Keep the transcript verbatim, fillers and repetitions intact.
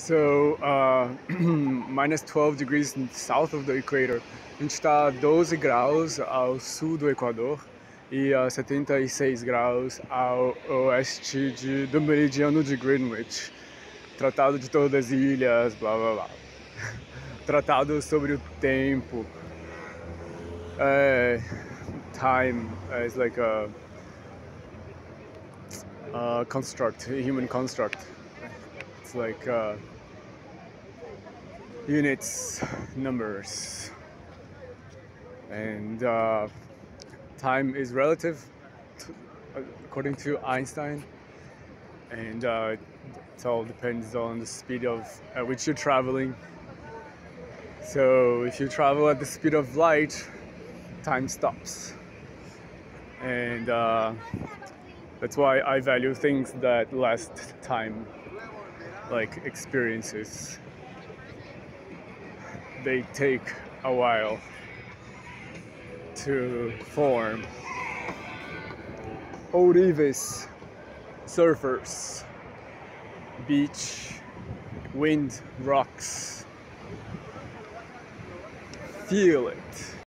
So, uh, minus twelve degrees south of the equator. A gente está a doze graus ao sul do Equador e a setenta e seis graus ao oeste de, do meridiano de Greenwich. Tratado de todas as ilhas, blá blá blá. Tratado sobre o tempo. Uh, time is like a, a construct, a human construct. It's like uh, units, numbers, and uh, time is relative, to, according to Einstein, and uh, it all depends on the speed of at which you're traveling. So if you travel at the speed of light, time stops, and uh, that's why I value things that last time, like experiences. They take a while to form. Ourives, surfers, beach, wind, rocks. Feel it.